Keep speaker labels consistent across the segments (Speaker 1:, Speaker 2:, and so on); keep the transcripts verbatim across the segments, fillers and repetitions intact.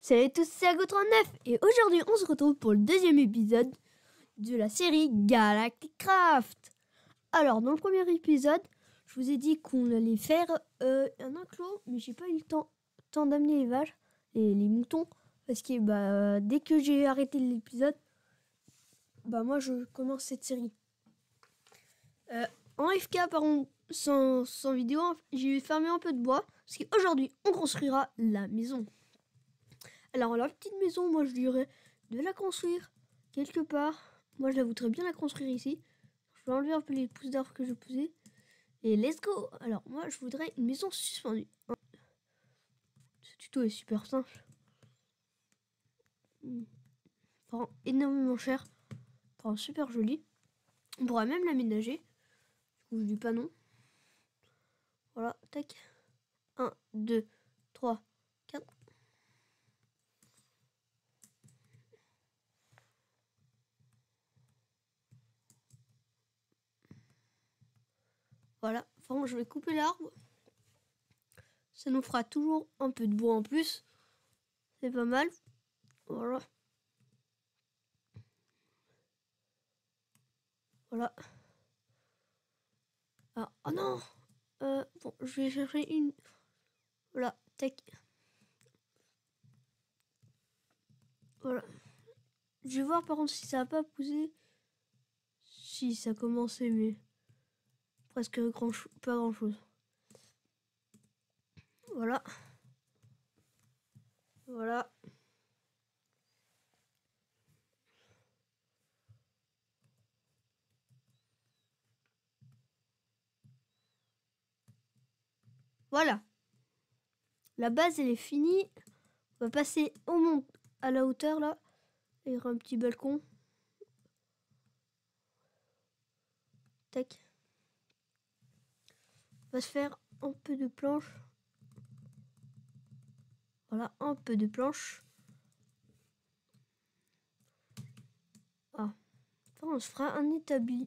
Speaker 1: Salut à tous, c'est Ago trente-neuf et aujourd'hui on se retrouve pour le deuxième épisode de la série Galactic Craft. Alors dans le premier épisode, je vous ai dit qu'on allait faire euh, un enclos, mais j'ai pas eu le temps, temps d'amener les vaches et les moutons parce que bah, dès que j'ai arrêté l'épisode, bah moi je commence cette série. Euh, en F K par contre, sans, sans vidéo, j'ai fermé un peu de bois parce qu'aujourd'hui on construira la maison. Alors la petite maison, moi je dirais de la construire quelque part. Moi je la voudrais bien la construire ici. Je vais enlever un peu les pousses d'arbres que je posais. Et let's go. Alors moi je voudrais une maison suspendue. Ce tuto est super simple. Vraiment énormément cher. Vraiment super joli. On pourra même l'aménager. Du coup je dis pas non. Voilà, tac. un, deux, trois, quatre. Voilà, enfin je vais couper l'arbre. Ça nous fera toujours un peu de bois en plus. C'est pas mal. Voilà. Voilà. Ah, oh non euh, Bon, je vais chercher une... Voilà, tac. Voilà. Je vais voir par contre si ça n'a pas poussé. Si, ça a commencé, mais presque grand pas grand chose. Voilà. Voilà. Voilà. La base, elle est finie. On va passer au mont à la hauteur, là. Il y aura un petit balcon. Tac. On va se faire un peu de planche. Voilà, un peu de planche. Ah. Enfin, on se fera un établi.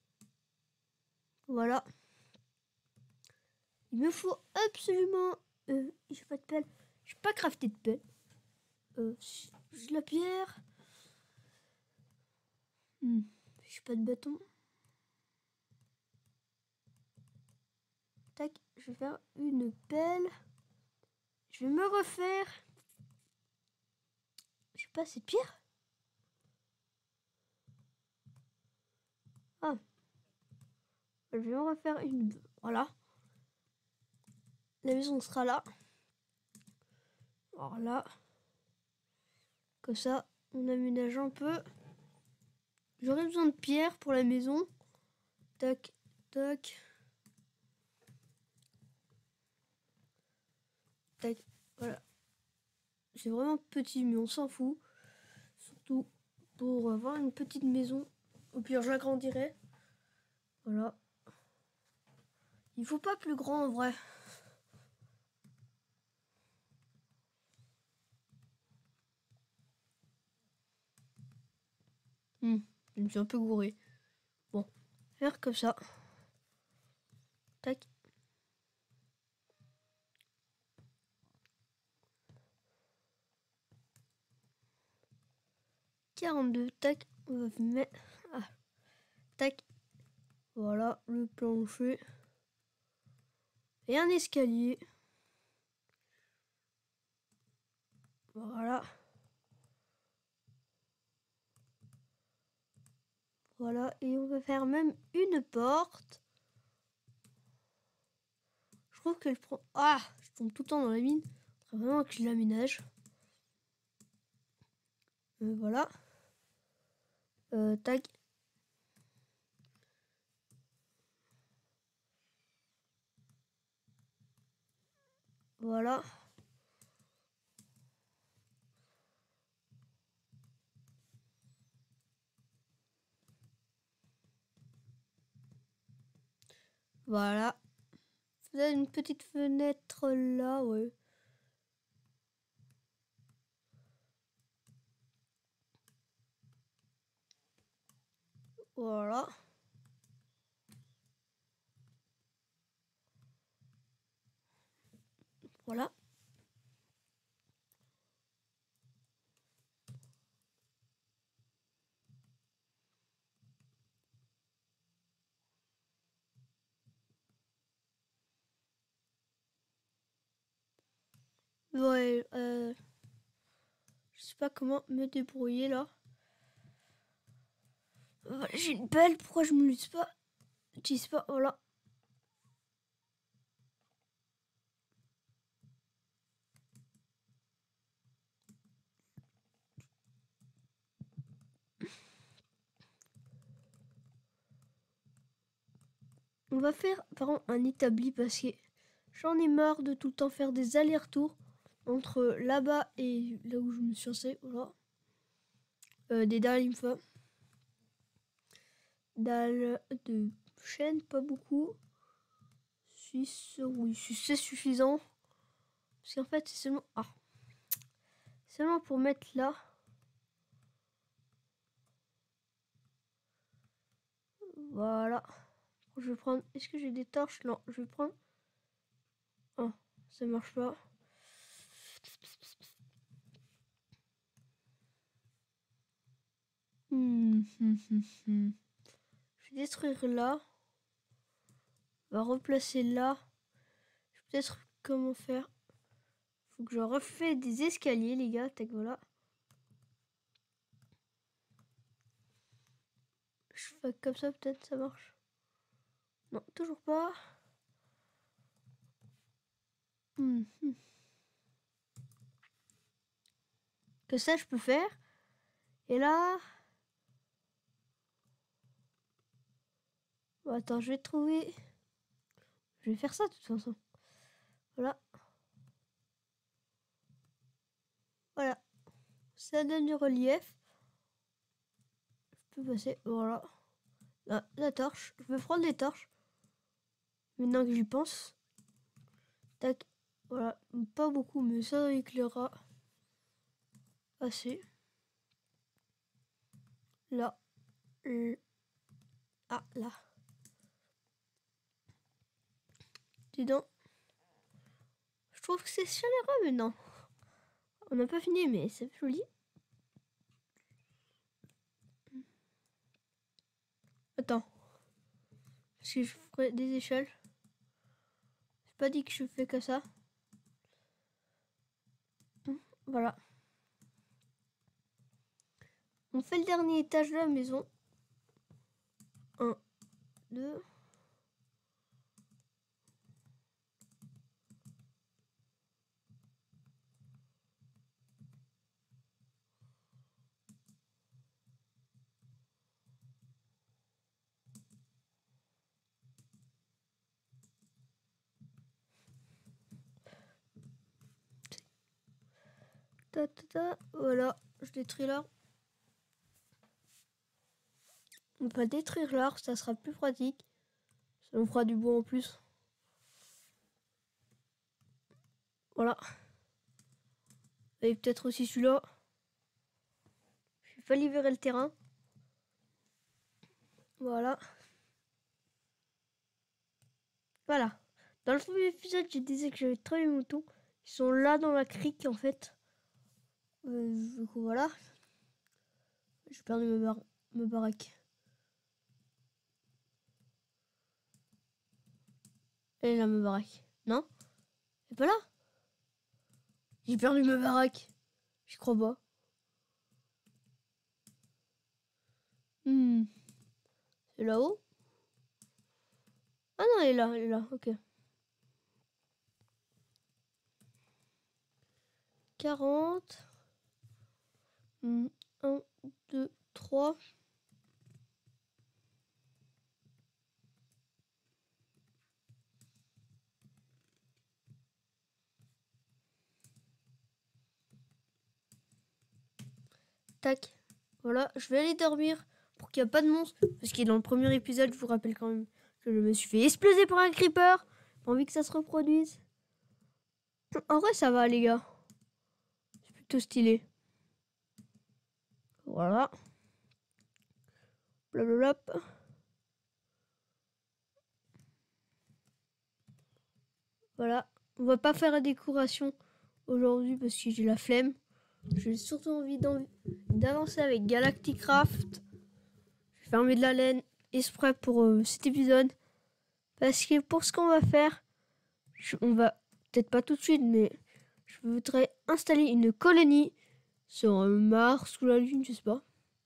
Speaker 1: Voilà. Il me faut absolument... Euh, j'ai pas de pelle. J'ai pas crafté de pelle. Euh, j'ai de la pierre. Hmm. J'ai pas de bâton. Tac, je vais faire une pelle. Je vais me refaire. J'ai pas assez de pierre. Ah. Je vais me refaire une... Voilà. La maison sera là. Voilà. Comme ça, on aménage un peu. J'aurai besoin de pierre pour la maison. Tac, tac. Tac, voilà. C'est vraiment petit, mais on s'en fout. Surtout pour avoir une petite maison. Au pire, j'agrandirai. Voilà. Il faut pas plus grand en vrai. Hmm, je me suis un peu gouré. Bon, faire comme ça. Tac. quarante-deux, tac. On va mettre... Ah. Tac. Voilà, le plancher. Et un escalier. Voilà. Voilà, et on va faire même une porte. Je trouve qu'elle prend... Ah, je tombe tout le temps dans la mine. Il faudrait vraiment que je l'aménage. Euh, voilà. Euh, tac. Voilà. Voilà. Vous avez une petite fenêtre là, ouais. Voilà. Voilà. Ouais, euh, je sais pas comment me débrouiller là. Voilà, j'ai une pelle, pourquoi je me l'utilise pas? J'utilise pas, voilà. On va faire par exemple un établi parce que j'en ai marre de tout le temps faire des allers-retours entre là-bas et là où je me suis lancé. Voilà. Euh, des dalles, il me faut. Dalles de chêne, pas beaucoup. six, oui, c'est suffisant. Parce qu'en fait, c'est seulement. Ah. Seulement pour mettre là. Voilà. Je vais prendre. Est-ce que j'ai des torches? Non, je vais prendre. Oh, ça marche pas. Hmm, hmm, hmm, hmm. Je vais détruire là. On va replacer là. Je vais peut-être comment faire. Faut que je refais des escaliers, les gars. Tac, voilà. Je fais comme ça, peut-être ça marche. Non, toujours pas. Hmm, hmm. Que ça, je peux faire. Et là. Bon, attends, je vais trouver. Je vais faire ça de toute façon. Voilà. Voilà. Ça donne du relief. Je peux passer. Voilà. La, la torche. Je vais prendre des torches. Maintenant que j'y pense. Tac. Voilà. Pas beaucoup, mais ça éclairera assez. Là. L... Ah, là. Dis donc. Je trouve que c'est chaleureux maintenant. On n'a pas fini, mais c'est joli. Attends. Parce que je ferai des échelles. J'ai pas dit que je fais que ça. Voilà. On fait le dernier étage de la maison. Un, deux. Ta, ta, ta. Voilà, je détruis l'art. On va détruire l'art, ça sera plus pratique. Ça nous fera du bois en plus. Voilà. Et peut-être aussi celui-là. Je vais pas libérer le terrain. Voilà. Voilà. Dans le premier épisode, je disais que j'avais trois moutons. Ils sont là dans la crique en fait. Euh, du coup, voilà. J'ai perdu ma, bar ma baraque. Elle est là, ma baraque. Non? Elle est pas là? J'ai perdu ma baraque. Je crois pas. Hmm. C'est là-haut? Ah non, elle est là, elle est là. Ok. quarante. Hmm. un, deux, trois. Tac. Voilà, je vais aller dormir pour qu'il n'y ait pas de monstre. Parce que dans le premier épisode, je vous rappelle quand même que je me suis fait exploser par un creeper. Pas envie que ça se reproduise. En vrai, ça va, les gars. C'est plutôt stylé. Voilà. Blablabla. Voilà. On va pas faire la décoration aujourd'hui parce que j'ai la flemme. J'ai surtout envie d'avancer avec Galacticraft. Je vais fermer de la laine exprès pour euh, cet épisode. Parce que pour ce qu'on va faire, je, on va peut-être pas tout de suite, mais Je voudrais installer une colonie sur Mars ou la Lune, je sais pas.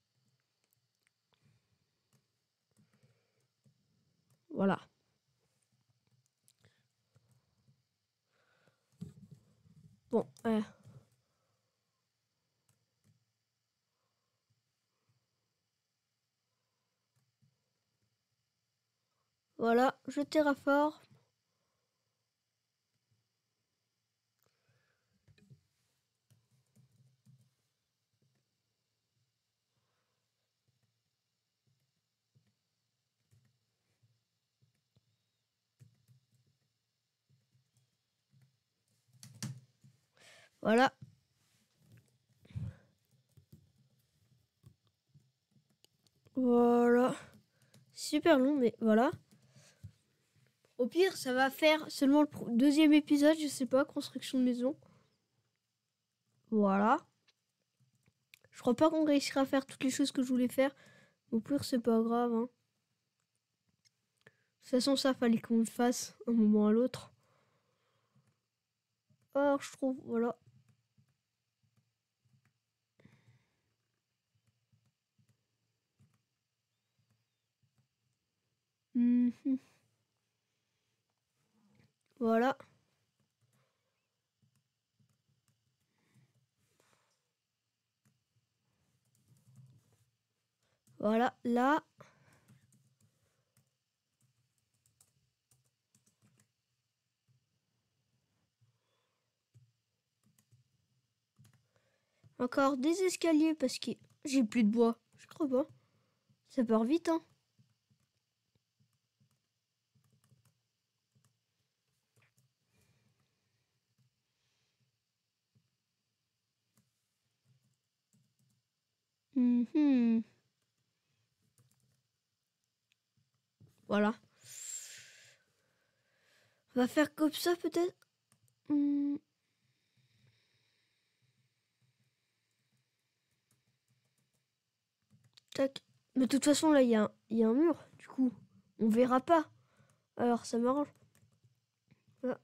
Speaker 1: Voilà. Bon, euh. Voilà, je terraforme. Voilà. Voilà. Super long, mais voilà. Au pire, ça va faire seulement le deuxième épisode, je sais pas, construction de maison. Voilà. Je crois pas qu'on réussira à faire toutes les choses que je voulais faire. Au pire, c'est pas grave. Hein. De toute façon, ça, fallait qu'on le fasse un moment à l'autre. Alors, je trouve, voilà. Mmh. Voilà. Voilà, là. Encore des escaliers parce que j'ai plus de bois. Je crois pas. Ça part vite, hein. Mmh. Voilà. On va faire comme ça peut-être. Mmh. Tac. Mais de toute façon, là, il y, y a un mur. Du coup, on verra pas. Alors, ça m'arrange. Voilà.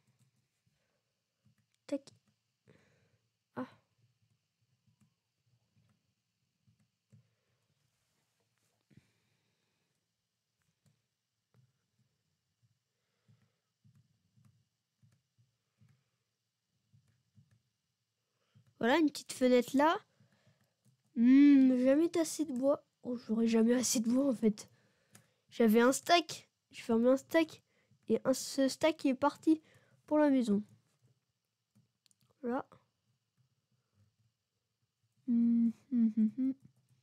Speaker 1: Tac. Ah. Voilà, une petite fenêtre là. Mmh, jamais assez de bois. Oh, j'aurais jamais assez de bois en fait. J'avais un stack. J'ai fermé un stack. Et un, ce stack est parti pour la maison. Voilà. Mmh, mmh, mmh, mmh.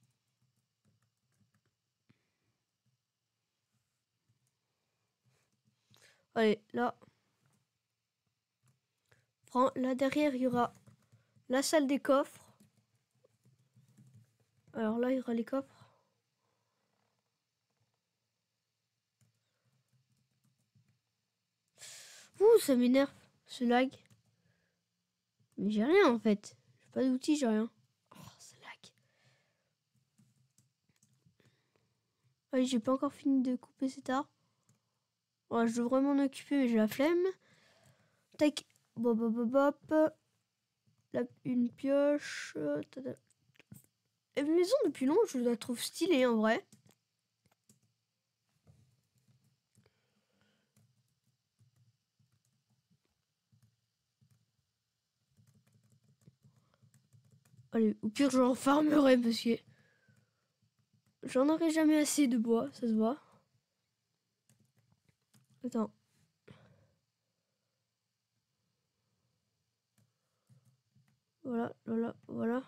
Speaker 1: Allez, là. Là derrière, il y aura la salle des coffres. Alors là, il y aura les coffres. Ouh, ça m'énerve, ce lag. Mais j'ai rien en fait. J'ai pas d'outils, j'ai rien. Oh, ce lag. Allez, j'ai pas encore fini de couper cet arbre. Ouais, je devrais m'en occuper, mais j'ai la flemme. Tac. Bop, bop, bop, bop. La, une pioche. La maison, depuis longtemps, je la trouve stylée en vrai. Allez, au pire, j'en farmerai parce que j'en aurai jamais assez de bois, ça se voit. Attends. Voilà, voilà, voilà.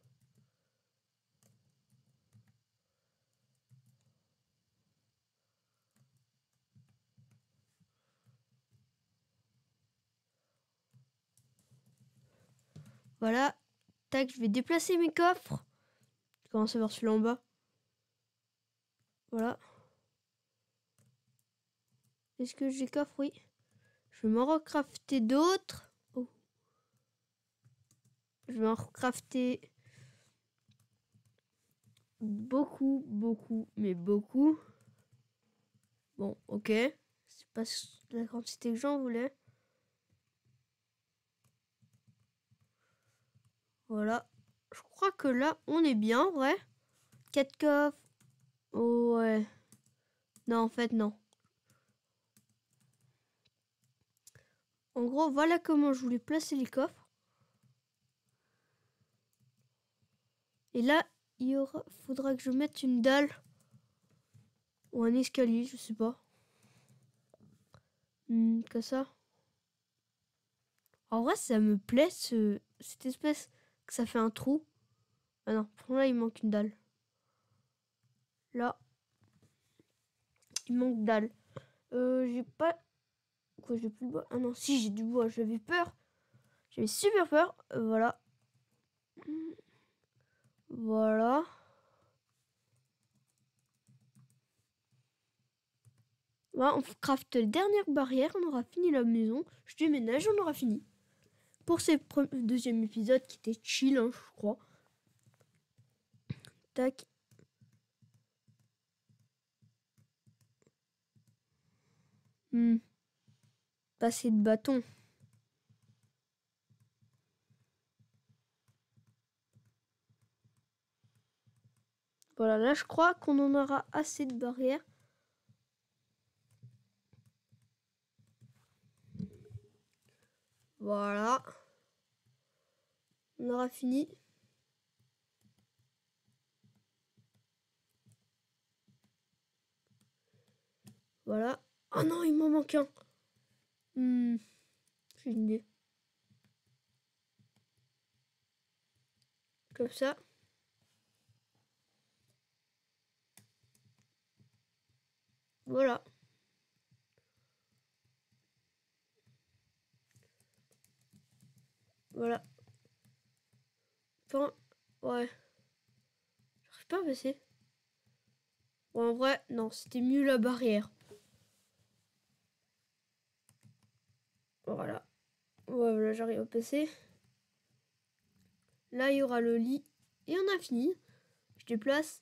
Speaker 1: Voilà. Tac, je vais déplacer mes coffres. Je commence à voir celui-là en bas. Voilà. Est-ce que j'ai coffre? Oui. Je vais m'en recrafter d'autres. Oh. Je vais en recrafter beaucoup, beaucoup, mais beaucoup. Bon, ok. C'est pas la quantité que j'en voulais. Voilà. Je crois que là, on est bien, ouais. Quatre coffres. Oh, ouais. Non, en fait, non. En gros, voilà comment je voulais placer les coffres. Et là, il y aura, faudra que je mette une dalle. Ou un escalier, je sais pas. Hmm, comme ça. En vrai, ça me plaît, ce, cette espèce que ça fait un trou. Ah non, pour là, il manque une dalle. Là, il manque dalle. Euh, j'ai pas... Quoi, j'ai plus de bois? Ah non, si, j'ai du bois. J'avais peur. J'avais super peur. Euh, voilà. Voilà. Voilà, on craft les dernières barrières. On aura fini la maison. Je déménage, on aura fini. Pour ce deuxième épisode qui était chill, hein, je crois. Tac. Hmm. Passer de bâton. Voilà, là je crois qu'on en aura assez de barrières. Voilà. On aura fini. Voilà. Oh non, il m'en manque un. Hmm. J'ai une idée. Comme ça. Voilà. Voilà. Enfin, ouais. J'arrive pas à passer. Bon, en vrai, non, c'était mieux la barrière. Voilà. Voilà, j'arrive à passer. Là, il y aura le lit. Et on a fini. Je déplace.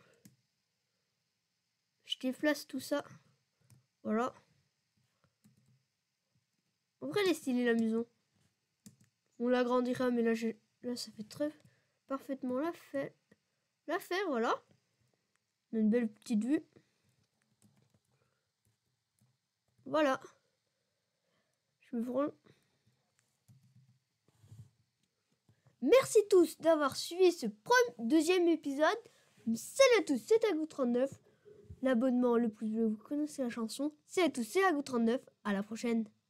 Speaker 1: Je déplace tout ça. Voilà. En vrai, elle est stylée, la maison. On l'agrandira, mais là, je... là, ça fait très parfaitement la fait. La faire, voilà. On a une belle petite vue. Voilà. Je me prends. Merci tous d'avoir suivi ce premier, deuxième épisode. Salut à tous, c'est Agou trente-neuf. L'abonnement le plus bleu, vous connaissez la chanson. Salut à tous, c'est Agou trente-neuf. À la prochaine.